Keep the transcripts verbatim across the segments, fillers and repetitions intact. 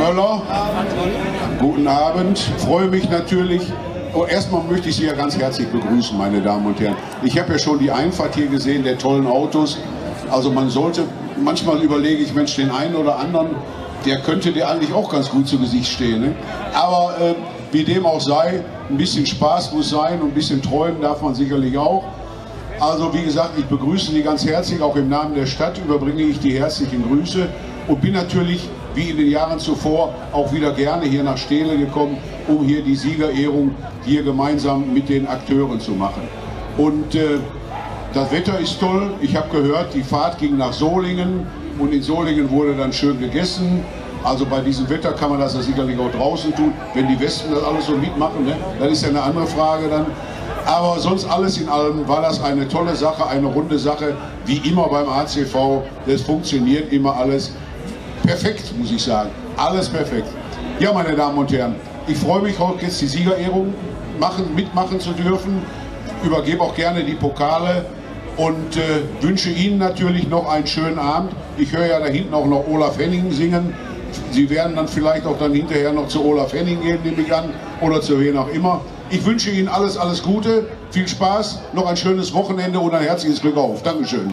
Möller, guten Abend. Freue mich natürlich. Oh, erstmal möchte ich Sie ja ganz herzlich begrüßen, meine Damen und Herren. Ich habe ja schon die Einfahrt hier gesehen, der tollen Autos. Also man sollte, manchmal überlege ich, Mensch, den einen oder anderen, der könnte dir eigentlich auch ganz gut zu Gesicht stehen. Ne? Aber äh, wie dem auch sei, ein bisschen Spaß muss sein und ein bisschen träumen darf man sicherlich auch. Also wie gesagt, ich begrüße Sie ganz herzlich, auch im Namen der Stadt überbringe ich die herzlichen Grüße und bin natürlich, wie in den Jahren zuvor, auch wieder gerne hier nach Steele gekommen, um hier die Siegerehrung hier gemeinsam mit den Akteuren zu machen. Und äh, das Wetter ist toll, ich habe gehört, die Fahrt ging nach Solingen und in Solingen wurde dann schön gegessen. Also bei diesem Wetter kann man das ja sicherlich auch draußen tun, wenn die Wespen das alles so mitmachen, ne? Das ist ja eine andere Frage dann. Aber sonst alles in allem war das eine tolle Sache, eine runde Sache, wie immer beim A C V. Das funktioniert immer alles perfekt, muss ich sagen. Alles perfekt. Ja, meine Damen und Herren, ich freue mich heute jetzt die Siegerehrung machen, mitmachen zu dürfen. Übergebe auch gerne die Pokale und äh, wünsche Ihnen natürlich noch einen schönen Abend. Ich höre ja da hinten auch noch Olaf Henning singen. Sie werden dann vielleicht auch dann hinterher noch zu Olaf Henning gehen, nehme ich an, oder zu wen auch immer. Ich wünsche Ihnen alles, alles Gute, viel Spaß, noch ein schönes Wochenende und ein herzliches Glück auf. Dankeschön.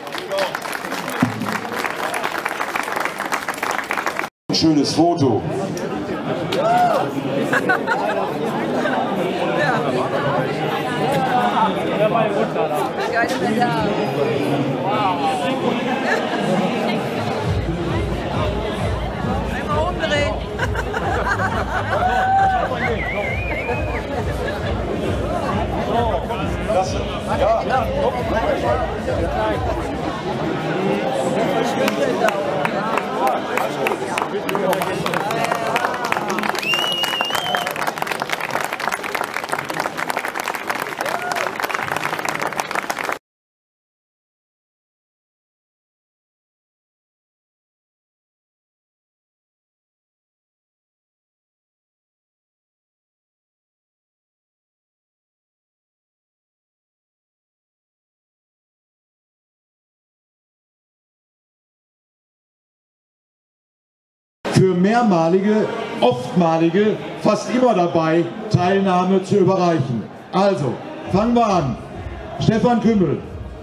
Ein schönes Foto. Einmal umdrehen. Das, ja, ja. Für mehrmalige, oftmalige, fast immer dabei, Teilnahme zu überreichen. Also, fangen wir an. Stefan Kümmel.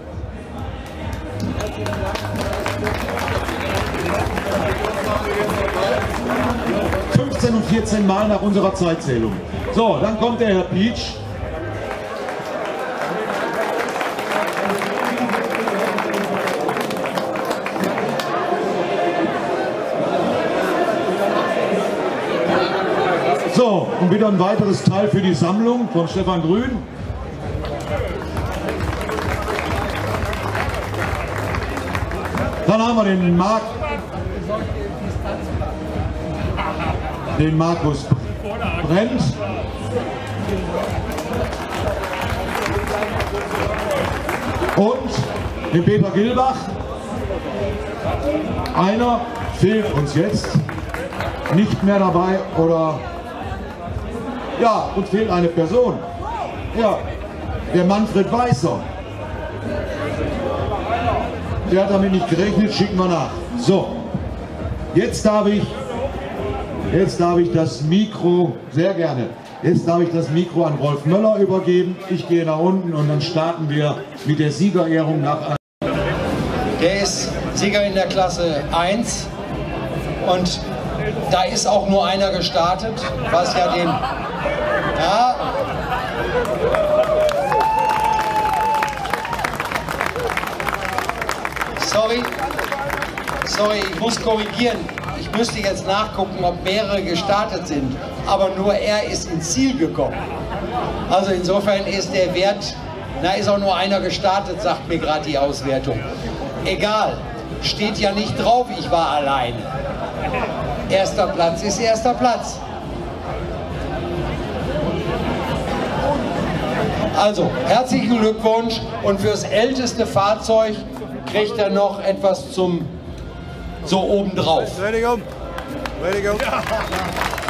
fünfzehn und vierzehn Mal nach unserer Zeitzählung. So, dann kommt der Herr Pietsch. So, und wieder ein weiteres Teil für die Sammlung von Stefan Grün. Dann haben wir den Mark, den Markus Brennt. Und den Peter Gilbach. Einer fehlt uns jetzt nicht mehr dabei oder... Ja, uns fehlt eine Person. Ja, der Manfred Weißer. Der hat damit nicht gerechnet, schicken wir nach. So, jetzt darf ich, jetzt darf ich das Mikro, sehr gerne, jetzt darf ich das Mikro an Rolf Möller übergeben. Ich gehe nach unten und dann starten wir mit der Siegerehrung nach. Der ist Sieger in der Klasse eins und da ist auch nur einer gestartet, was ja den... Ja. Sorry, sorry, ich muss korrigieren. Ich müsste jetzt nachgucken, ob mehrere gestartet sind, aber nur er ist ins Ziel gekommen. Also insofern ist der Wert, na ist auch nur einer gestartet, sagt mir gerade die Auswertung. Egal, steht ja nicht drauf, ich war allein. Erster Platz ist erster Platz. Also, herzlichen Glückwunsch und fürs älteste Fahrzeug kriegt er noch etwas zum so obendrauf. Ready, go. Ready, go.